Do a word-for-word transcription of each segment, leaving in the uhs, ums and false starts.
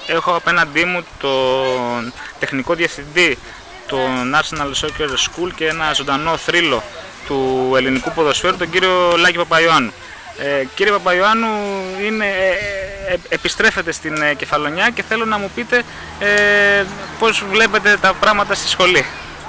έχω απέναντί μου τον τεχνικό διευθυντή των Arsenal Soccer School και ένα ζωντανό θρύλο του ελληνικού ποδοσφαίρου, τον κύριο Λάκη Παπαϊωάννου. Ε, κύριε Παπαϊωάννου, είναι, ε, ε, επιστρέφετε στην ε, Κεφαλονιά και θέλω να μου πείτε ε, πώς βλέπετε τα πράγματα στη σχολή.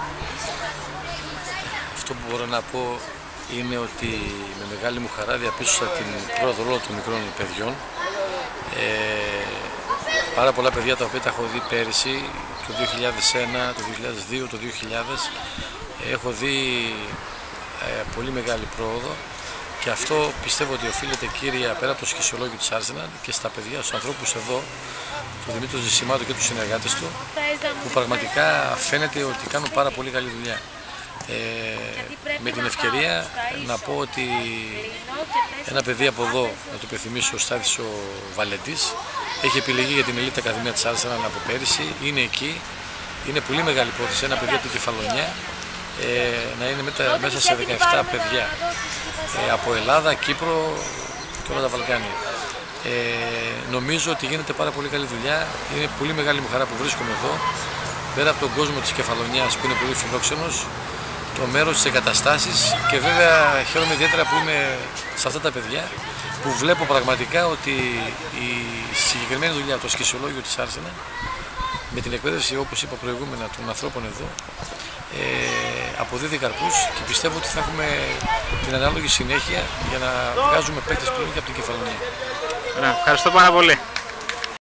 Αυτό που μπορώ να πω είναι ότι με μεγάλη μου χαρά διαπίστωσα την πρόοδο όλων των μικρών παιδιών. Ε, πάρα πολλά παιδιά τα οποία τα έχω δει πέρυσι, το δύο χιλιάδες ένα, το δύο χιλιάδες δύο, το δύο χιλιάδες. Έχω δει ε, πολύ μεγάλη πρόοδο και αυτό πιστεύω ότι οφείλεται κύρια πέρα από το σχεσιολόγιο της Arsenal και στα παιδιά, στους ανθρώπους εδώ, τον Δημήτρη Ζησιμάτο και τους συνεργάτες του, που πραγματικά φαίνεται ότι κάνουν πάρα πολύ καλή δουλειά. Ε, με την ευκαιρία να πω ότι ένα παιδί από εδώ, να το υπενθυμίσω, ο Στάθης ο Βαλεντής, έχει επιλεγεί για την Elite Ακαδημία της Arsenal από πέρυσι, είναι εκεί, είναι πολύ μεγάλη υπόθεση, ένα παιδί από την Κεφαλονιά ε, να είναι μετα, μέσα σε δεκαεπτά παιδιά ε, από Ελλάδα, Κύπρο και όλα τα Βαλκάνια. Ε, νομίζω ότι γίνεται πάρα πολύ καλή δουλειά, είναι πολύ μεγάλη μου χαρά που βρίσκομαι εδώ, πέρα από τον κόσμο της Κεφαλονιάς που είναι πολύ φιλόξενος, το μέρος της εγκαταστάσεις και βέβαια χαίρομαι ιδιαίτερα που είμαι σε αυτά τα παιδιά που βλέπω πραγματικά ότι η συγκεκριμένη δουλειά, το σχεσιολόγιο της Arsenal με την εκπαίδευση, όπως είπα προηγούμενα, των ανθρώπων εδώ ε, αποδίδει καρπούς και πιστεύω ότι θα έχουμε την ανάλογη συνέχεια για να βγάζουμε παίκτες πλέον και από την Κεφαλονία. Ευχαριστώ πάρα πολύ.